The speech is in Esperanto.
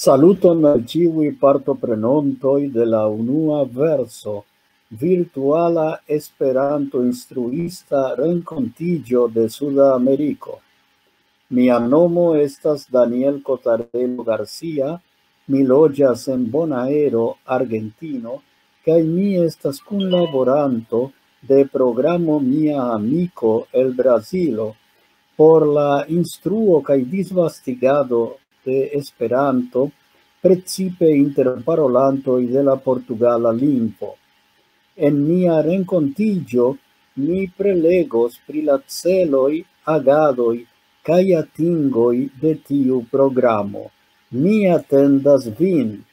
Saluton al ĉiuj partoprenontoj de la unua verso, virtuala Esperanto-instruista renkontiĝo de Suda Ameriko. Mia nomo estas Daniel Cotarello Garcia, mi loĝas en Bonaero, Argentino, kaj mi estas kunlaboranto de programo Mia Amiko el Brazilo por la instruo kaj disvastigado de Esperanto, precipe inter parolantoj de la portugala lingvo. En nia renkontiĝo mi prelegos pri la celoj, agadoj kaj atingoj de tiu programo. Mi atendas vin.